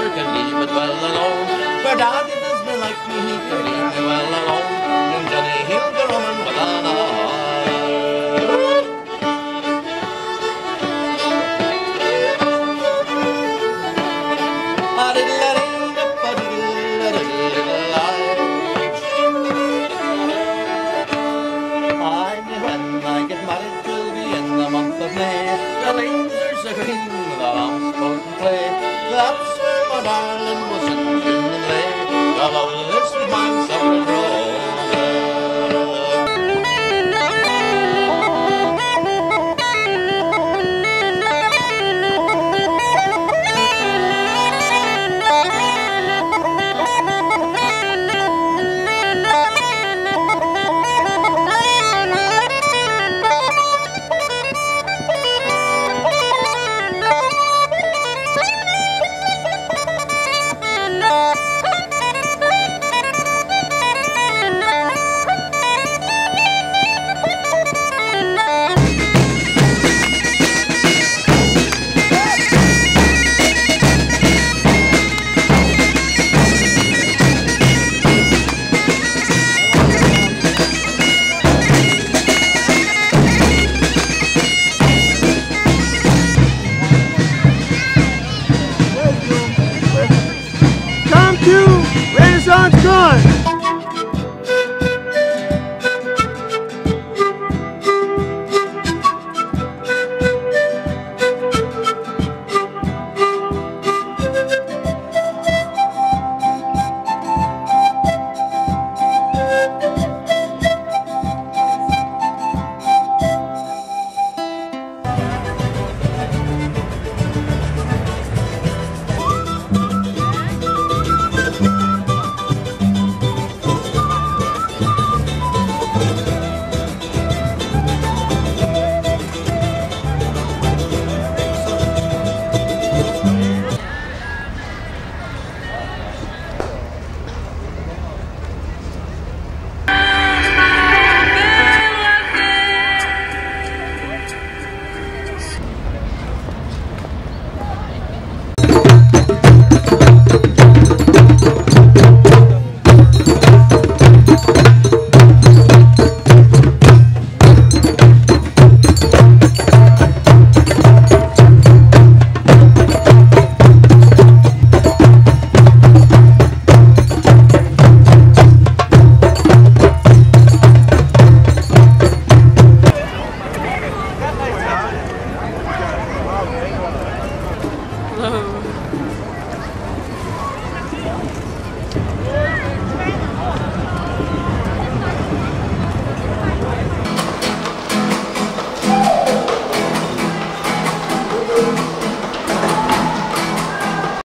never can leave it well alone. For daddy does me like me, he can leave me well alone. Young Johnny, he'll go roaming with another. The lanes are so green, the lambs sport and play. That's where my darling was in June and May. The loveliest of mine summer rose. Renaissance Gun!